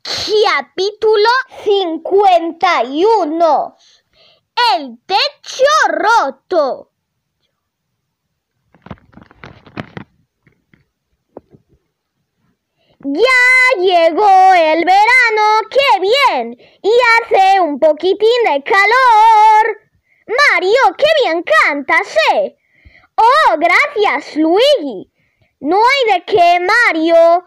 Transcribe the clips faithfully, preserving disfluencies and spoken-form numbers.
Capítulo cincuenta y uno. El techo roto. Ya llegó el verano, ¡qué bien! Y hace un poquitín de calor. Mario, qué bien cantas, ¿eh? Oh, gracias, Luigi. No hay de qué, Mario.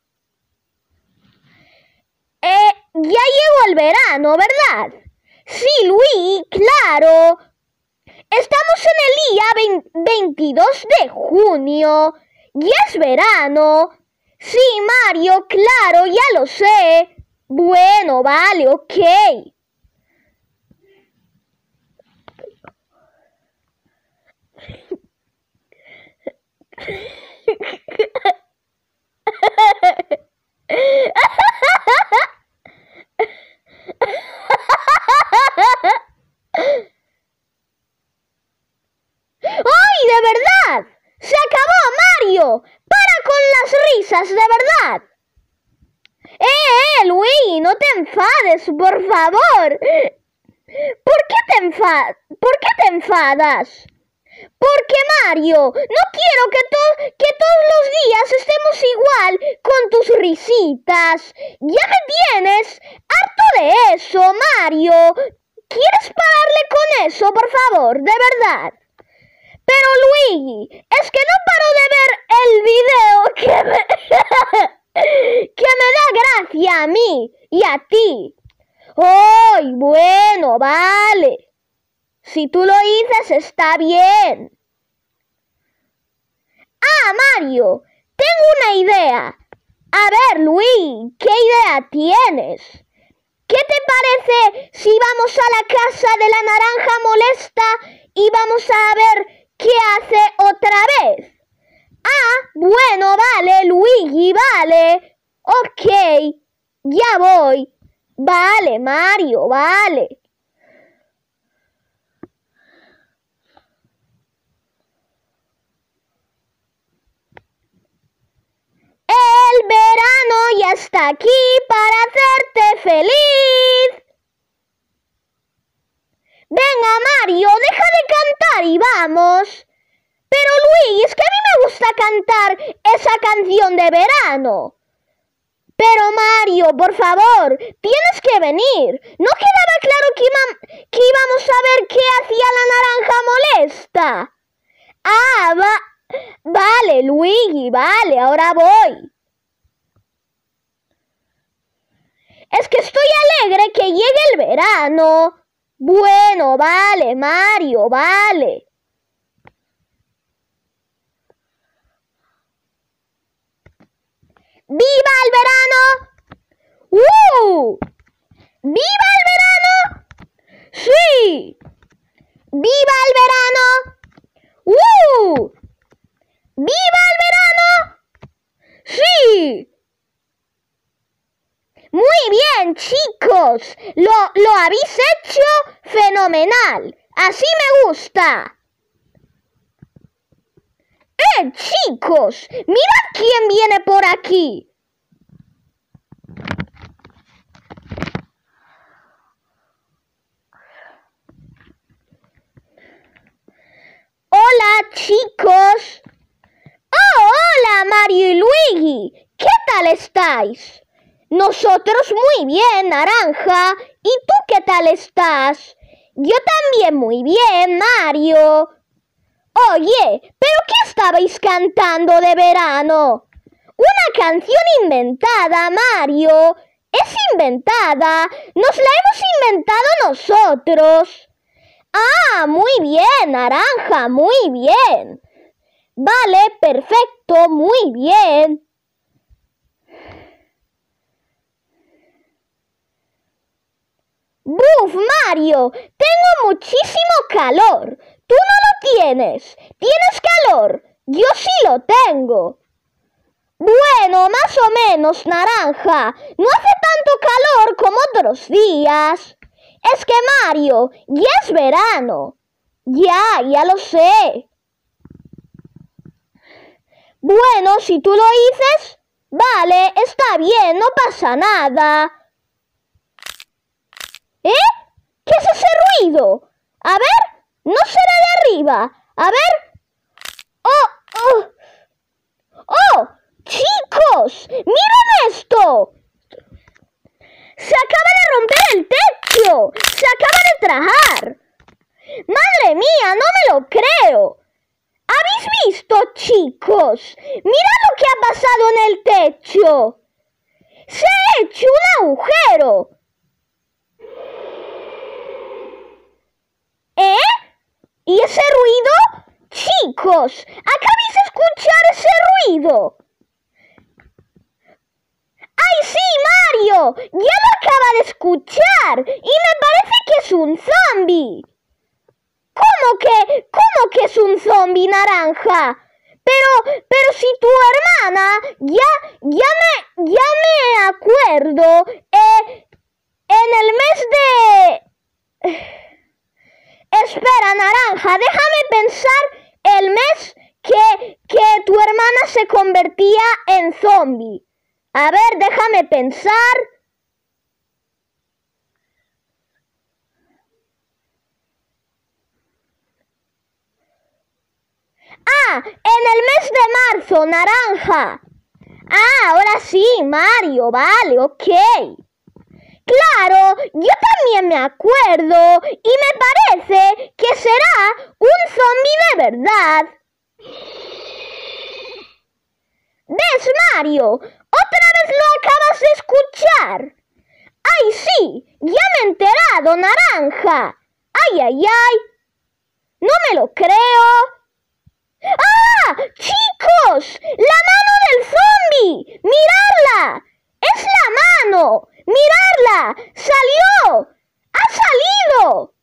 Eh, ya llegó el verano, ¿verdad? Sí, Luigi, claro. Estamos en el día veintidós de junio. Ya es verano. Sí, Mario, claro, ya lo sé. Bueno, vale, ok. ¡Ay, de verdad! ¡Se acabó, Mario! ¡Para con las risas, de verdad! ¡Eh, eh, Luigi! ¡No te enfades, por favor! ¿Por qué te enfadas? ¿Por qué te enfadas? Porque, Mario, no quiero que, to que todos los días estemos igual con tus risitas. ¡Ya me tienes harto de eso, Mario! ¿Quieres pararle con eso, por favor? De verdad. Pero, Luigi, es que no paro de ver el video que me, que me da gracia a mí y a ti. ¡Ay, bueno, vale! Si tú lo dices, está bien. Ah, Mario, tengo una idea. A ver, Luigi, ¿qué idea tienes? ¿Qué te parece si vamos a la casa de la naranja molesta y vamos a ver qué hace otra vez? Ah, bueno, vale, Luigi, vale. Ok, ya voy. Vale, Mario, vale. El verano ya está aquí para hacerte feliz. Venga, Mario, deja de cantar y vamos. Pero, Luigi, es que a mí me gusta cantar esa canción de verano. Pero, Mario, por favor, tienes que venir. ¿No quedaba claro que, iba, que íbamos a ver qué hacía la naranja molesta? Ah, va, vale, Luigi, vale, ahora voy. Es que estoy alegre que llegue el verano. Bueno, vale, Mario, vale. ¡Viva el verano! ¡Uh! ¡Viva el verano! ¡Sí! ¡Viva el verano! ¡Uh! ¡Viva el verano! ¡Sí! Muy bien, chicos. Lo, lo habéis hecho fenomenal. Así me gusta. ¡Eh, chicos! ¡Mirad quién viene por aquí! ¡Hola, chicos! ¡Oh, hola, Mario y Luigi! ¿Qué tal estáis? Nosotros muy bien, Naranja. ¿Y tú qué tal estás? Yo también muy bien, Mario. Oye, ¿pero qué estabais cantando de verano? Una canción inventada, Mario. Es inventada. Nos la hemos inventado nosotros. Ah, muy bien, Naranja, muy bien. Vale, perfecto, muy bien. ¡Buf, Mario! Tengo muchísimo calor. Tú no lo tienes. ¿Tienes calor? Yo sí lo tengo. Bueno, más o menos, Naranja. No hace tanto calor como otros días. Es que, Mario, ya es verano. Ya, ya lo sé. Bueno, si tú lo dices, Vale, está bien, no pasa nada. ¿Eh? ¿Qué es ese ruido? A ver, no será de arriba. A ver. ¡Oh! ¡Oh! ¡Oh! ¡Chicos! ¡Miren esto! ¡Se acaba de romper el techo! ¡Se acaba de trajar! ¡Madre mía! ¡No me lo creo! ¿Habéis visto, chicos? ¡Mirad lo que ha pasado en el techo! ¡Se ha hecho un agujero! ¿Eh? ¿Y ese ruido? Chicos, ¿acabáis de escuchar ese ruido? ¡Ay, sí, Mario! ¡Ya lo acaba de escuchar! Y me parece que es un zombie. ¿Cómo que, cómo que es un zombie naranja? Pero, pero si tu hermana, ya, ya me, ya me acuerdo, eh, en el mes de... Espera, naranja, déjame pensar el mes que, que tu hermana se convertía en zombie. A ver, déjame pensar. Ah, en el mes de marzo, naranja. Ah, ahora sí, Mario, vale, ok. Claro, yo también me acuerdo y me parece que será un zombie de verdad. ¿Ves, Mario? Otra vez lo acabas de escuchar. ¡Ay, sí! ¡Ya me he enterado, naranja! ¡Ay, ay, ay! ¡No me lo creo! ¡Ah! ¡Chicos! ¡La mano del zombie! ¡Miradla! ¡Es la mano! ¡Miradla! ¡Salió! ¡Ha salido!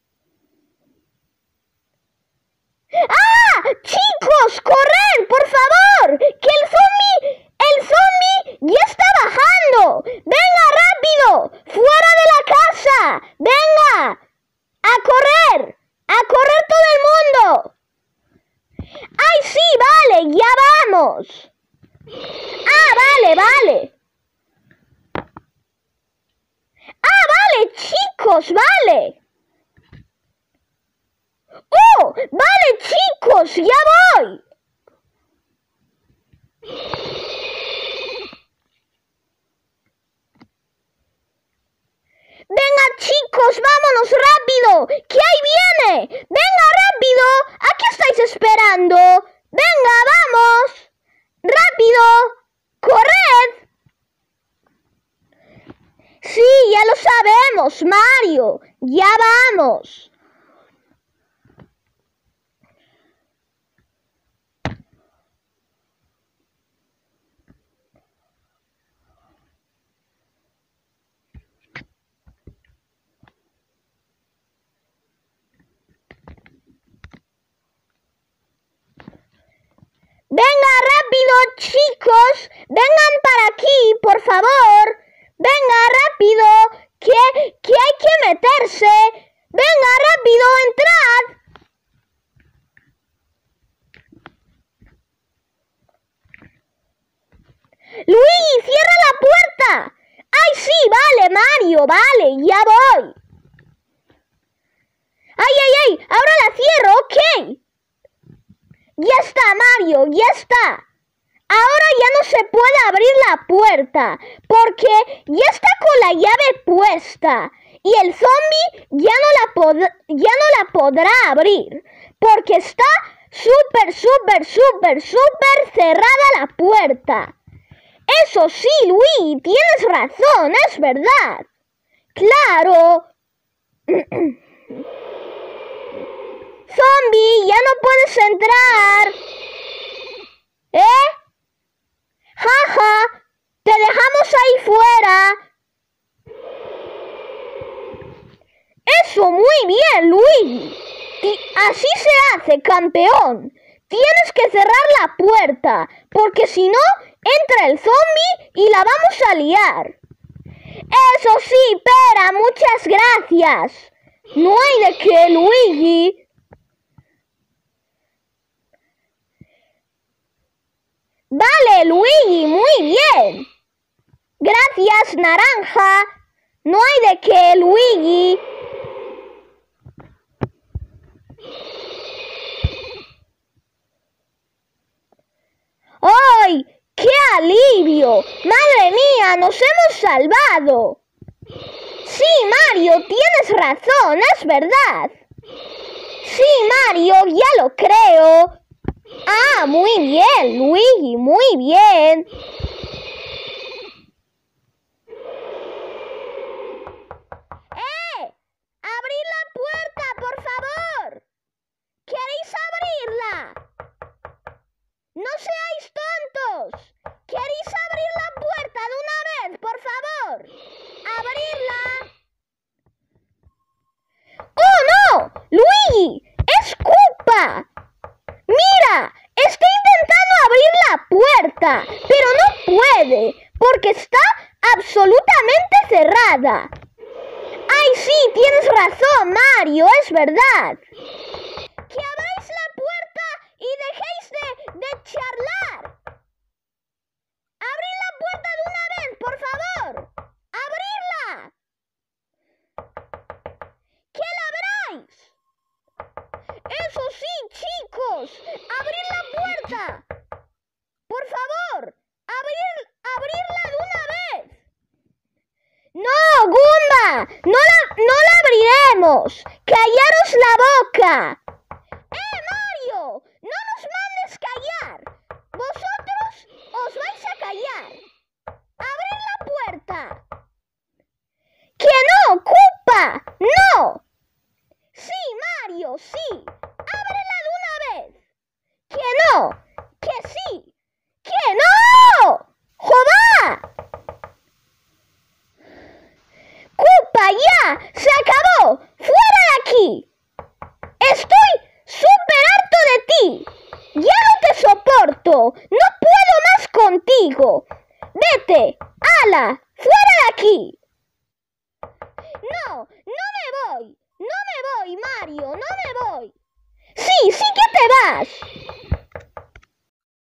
¡Ah! ¡Chicos! ¡Corred, por favor! ¡Que el zombie! ¡El zombie ya está bajando! ¡Venga, rápido! ¡Fuera de la casa! ¡Venga! ¡A correr! ¡A correr todo el mundo! ¡Ay, sí, vale! ¡Ya vamos! ¡Ah, vale, vale! ¡Ah, vale, chicos! ¡Vale! ¡Oh! ¡Vale, chicos! ¡Ya voy! ¡Venga, chicos! ¡Vámonos rápido! ¡Que ahí viene! ¡Venga, rápido! ¿A qué estáis esperando? ¡Venga, vamos! ¡Rápido! ¡Corred! Sí, ya lo sabemos, Mario. ¡Ya vamos! ¡Venga, rápido, chicos! ¡Vengan para aquí, por favor! ¡Venga, rápido! ¡Que, que hay que meterse! ¡Venga, rápido, entrad! ¡Luigi, cierra la puerta! ¡Ay, sí, vale, Mario, vale, ya voy! ¡Ay, ay, ay! ¡Ahora la cierro, ok! ¡Ya está, Mario! ¡Ya está! Ahora ya no se puede abrir la puerta porque ya está con la llave puesta y el zombie ya no la, ya no la podrá abrir porque está súper, súper, súper, súper cerrada la puerta. Eso sí, Luis, tienes razón, es verdad. ¡Claro! ¡Zombie, ya no puedes entrar! ¿Eh? ¡Jaja! ¡Te dejamos ahí fuera! ¡Eso, muy bien, Luigi! Así se hace, campeón. Tienes que cerrar la puerta, porque si no, entra el zombie y la vamos a liar. Eso sí, Pera, muchas gracias. No hay de qué, Luigi. Vale, Luigi, muy bien. Gracias, Naranja. No hay de qué, Luigi. ¡Ay! ¡Qué alivio! ¡Madre mía! ¡Nos hemos salvado! Sí, Mario, tienes razón, es verdad. Sí, Mario, ya lo creo. Ah, muy bien, Luigi, muy bien. ¡Eh! ¡Abrid la puerta, por favor! ¿Queréis abrirla? ¡No seáis tontos! ¿Queréis abrir la puerta de una vez, por favor? ¡Abrirla! ¡Oh, no! ¡Luigi! ¡Es Koopa! ¡Mira! Está intentando abrir la puerta, pero no puede, porque está absolutamente cerrada. ¡Ay, sí! Tienes razón, Mario, es verdad. ¡Que abráis la puerta y dejéis de, de charlar! ¡Abrid la puerta de una vez, por favor! ¡Abridla! ¡Que la abráis! ¡Eso sí, chicos! ¡Abrid la puerta! ¡Por favor! ¡Abrir, abrirla de una vez! ¡No, Goomba! ¡No la, no la abriremos! ¡Callaros la boca! ¡Eh, Mario! ¡No nos mandes callar! ¡Vosotros os vais a callar! ¡Abrid la puerta! ¡Que no, Koopa! ¡No! ¡Sí, Mario, sí! ¡Ábrela de una vez! ¡Que no! ¡Que sí! ¡Que no! ¡Jodá! ¡Koopa, ya! ¡Se acabó! ¡Fuera de aquí! ¡Estoy súper harto de ti! ¡Ya no te soporto! ¡No puedo más contigo! ¡Vete! ¡Hala! ¡Fuera de aquí! No, no me voy. No me voy, Mario, no me voy. Sí, sí que te vas.